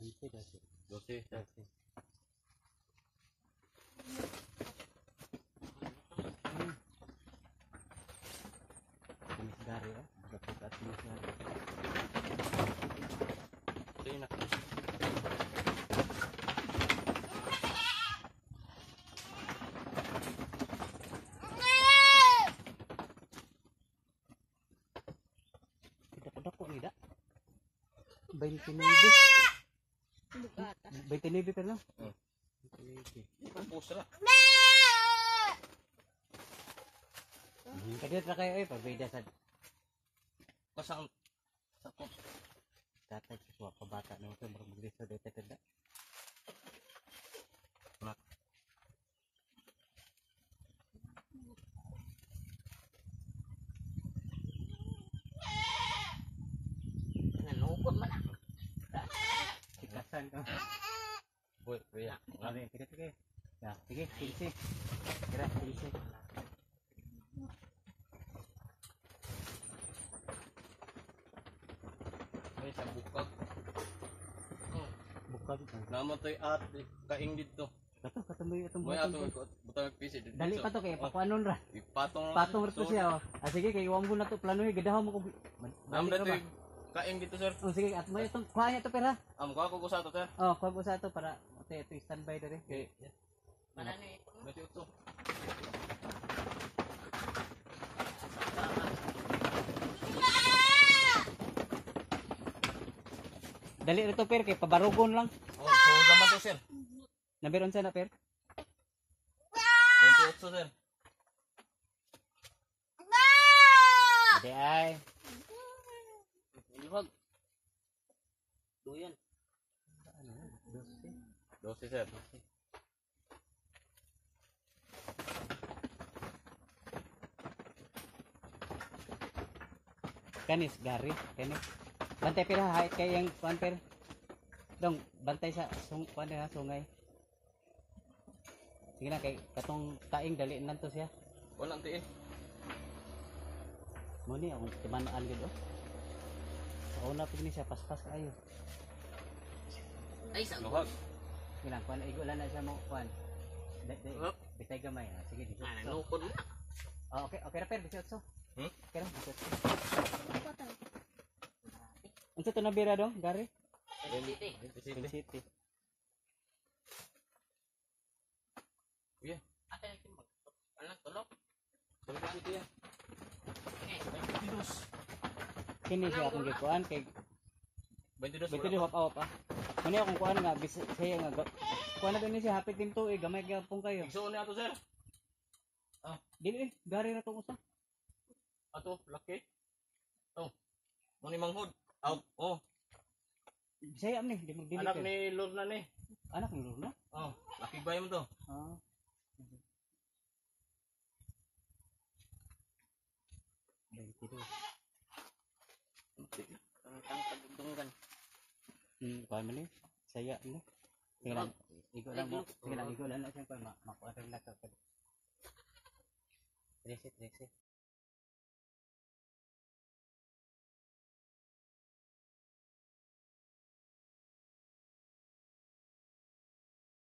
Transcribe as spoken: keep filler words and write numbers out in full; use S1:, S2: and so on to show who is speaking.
S1: quince, doce.
S2: doce.
S1: doce. Sinis gari ah. Dapat at sinis gari.
S2: Ito yun na.
S1: Dako ni da. veintinueve. veintinueve pero no.
S2: Hmm.
S1: veintinueve.
S2: Ang pusra.
S1: Kadit ra kayo eh pagbida sa
S2: Pasang sakop.
S1: tatay sa suwa pabata na ito marang magriso dito tada.
S2: Nanukot man ako.
S1: Sikasan ka.
S2: Boy, kuya.
S1: Ano sige sige. Ya, sige, quince. Kira quince.
S2: May sa bukag. Oh,
S1: Bukag.
S2: naman to'y at kaing dito.
S1: Kato katamboy itong
S2: May
S1: button.
S2: ato butang pisi dito.
S1: Dali pa to kay pakuanon ra.
S2: Ipatong lang.
S1: Patong ra to siya. Oh. Ah sige kay wambo na to plano gadahaw mo ko.
S2: Naman dito kaing dito sir.
S1: Oh sige at mo itong kuha niya to pera.
S2: Am ko ako ko sa to sir.
S1: Oh, kuha ko sa to para ito ito standby dere.
S2: Okay. Mana ni ito? Mati ito.
S1: Dali rito per kay pabarugon lang.
S2: Oh, so naman to sir.
S1: Nabiron sa na per.
S2: twenty-eight sir.
S1: Di ay.
S2: Iwag. Duyan.
S1: Ano? doce.
S2: doce sir.
S1: Kanis gari, kanis. Bantay per ha, hait kay yang kuan per. Dong, bantay sa sung kuan ha, sungay. Sige na kay katong taing dali nan to siya.
S2: Wala tiin.
S1: Mo ni akong timanaan gid oh. Sa una pig ni siya paspas kayo.
S2: Ay sa luhag.
S1: Gilang kuan igo lang na siya mo kuan. Dai
S2: Up.
S1: bitay gamay ha. Sige dito.
S2: Ah, nanukod na.
S1: Oh, okay, okay ra per eighteen.
S2: Hmm?
S1: Okay ra eighteen. Unsa to nabira dong, gari?
S2: City.
S1: City.
S2: Iya. Ate lagi mag. Anak tolong. Tolong itu ya.
S1: Kini siya akong gikuan kay
S2: twenty-two.
S1: twenty-two hop out ah. Muni akong kuan nga bis saya nga ga- kuan na din siya hapit din to eh gamay gyapon kayo.
S2: Igso ni ato sir.
S1: Dili eh gari ra to usa.
S2: Ato laki. Oh. Mo ni manghod. Aw, oh.
S1: Bisaya ni, di mo dili.
S2: Anak
S1: Anak,
S2: ni Lorna ni.
S1: anak ni Lorna.
S2: Oh, laki bayam to.
S1: Ah. twenty-two.
S2: Ang tangkad
S1: Hmm, kuan man ni. Saya ni. Sige lang. Igo lang mo. Sige lang igo lang na siya kuan ma makuha rin na to. Trece, trece.